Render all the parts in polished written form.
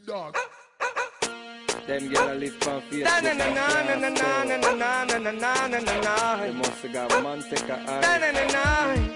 dog. Them gyal a live for Facebook. Na na na na na na na na na na na na na na. They must have got man Tekka Na na na na.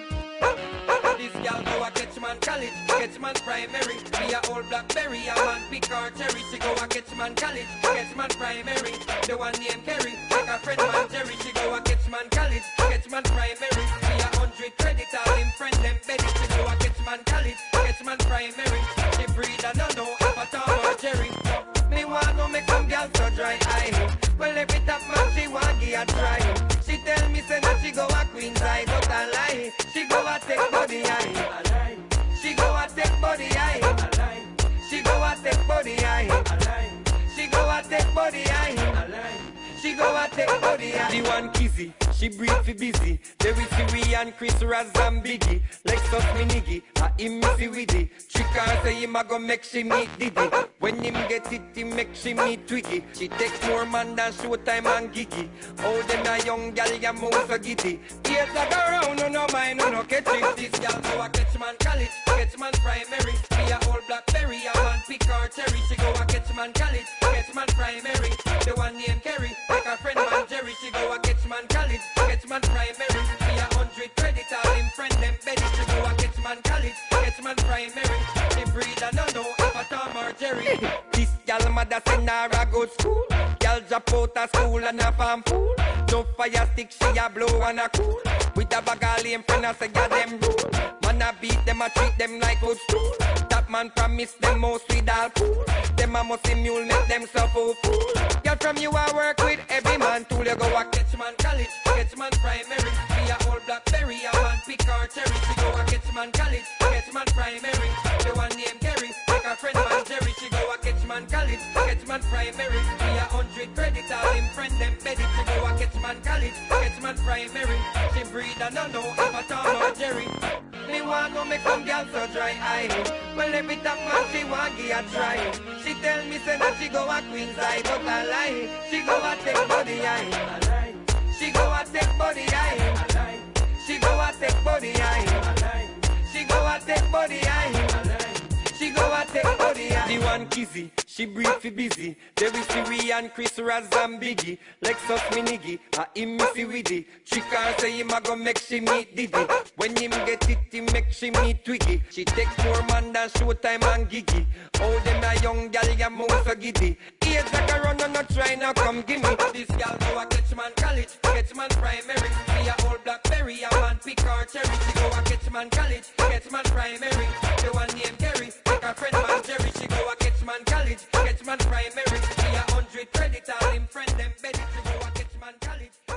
This gal go a catch man college, catch man primary. Be a old blackberry, a man pick her cherry. She go a catch man college, catch man primary. The one named Kerry, like a friend man Jerry. She go a catch man college, catch man primary. Be 100 credit, all him friend them Betty. She go a catch man college, catch man primary. She breed and I know if a Tom or Jerry. Me want to make some gal so dry eye. Well, every top man she want give a try. She tell me say that she go a queen's eye, but I lie. She go a take body eye. She go a take body eye. She go a take body eye. She go a take body eye. She go a take body eye. The one kizzy, she breathe fi busy. There is Siri and Chris Raz and Biggie. Lexus Miniggy, a him missy widdy. Trick her say him a go make she meet Diddy. When him get it, he make she meet Twiggy. She take more man than Showtime and Giggy. Oh, them a young gal ya move so giddy. Yes, I go round, no mind, no catch it. This gal go a catch man college, catch man primary. Be a old blackberry, a man pick her cherry. She go a catch man college, catch man primary. The one named Kerry, like a friend man Jerry. She go a catch man college, catch man primary. Be 100 credit, all him friend them Betty. She go a catch man college, catch man primary. She breed and I know if a Tom or Jerry. This gal mother send her a go school. Gal drop out of school and a farm fool. No fire stick, she a blow and a cool. With a bag of lame friend, I say yeah them rule. Man a beat them, a treat them like good stool. That man promise them most with all cool. Them a must mule make them so fool. Girl from you I work with every man tool. You go a catch man college, catch man primary. Be a old blackberry, a man pick her cherry. She go a catch man college, catch man primary. The one named Kerry, like a friend man Jerry. She go a catch man college, catch man primary. Be 100 credit, all him friend them Betty. She go a catch man college, catch man primary. She breed and I know if a Tom or Jerry. Me want to make some gal so dry eye. Well, every time man she want give a try. She tell me say that she go a queen's eye, but I lie. She go a take body eye. She go a take body eye. She go a take body eye. She go a take body eye. She go a take body eye. The one kizzy, she breathe fi busy. There is Siri and Chris Raz and Biggie. Lexus Miniggy, a him missy widdy. Trick her say him a go make she meet Diddy. When him get it, he make she meet Twiggy. She take more man than Showtime and Giggy. Oh, them a young gal ya move so giddy. Yes, I can run and not try now, come give me. This gal go a catch man college, catch man primary. Be a old blackberry, a man pick her cherry. She go a catch man college, catch man primary. The one named Kerry, like a friend man Jerry. She go a catch man college, catch man primary. Be 100 credit, all him friend them Betty. She go a catch man college.